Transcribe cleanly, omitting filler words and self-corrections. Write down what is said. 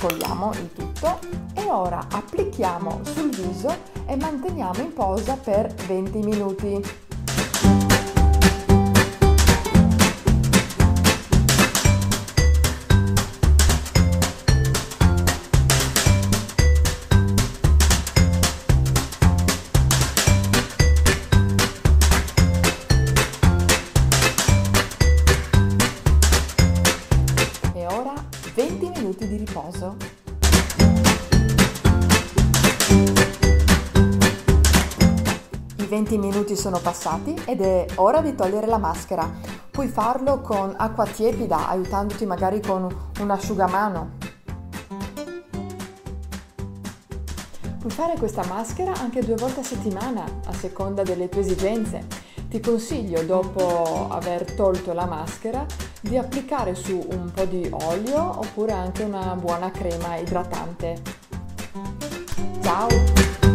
mescoliamo il tutto e ora applichiamo sul viso e manteniamo in posa per 20 minuti. E ora 20 minuti di riposo. I 20 minuti sono passati ed è ora di togliere la maschera. Puoi farlo con acqua tiepida, aiutandoti magari con un asciugamano. Puoi fare questa maschera anche 2 volte a settimana, a seconda delle tue esigenze. Ti consiglio, dopo aver tolto la maschera, di applicare su un po' di olio oppure anche una buona crema idratante. Ciao!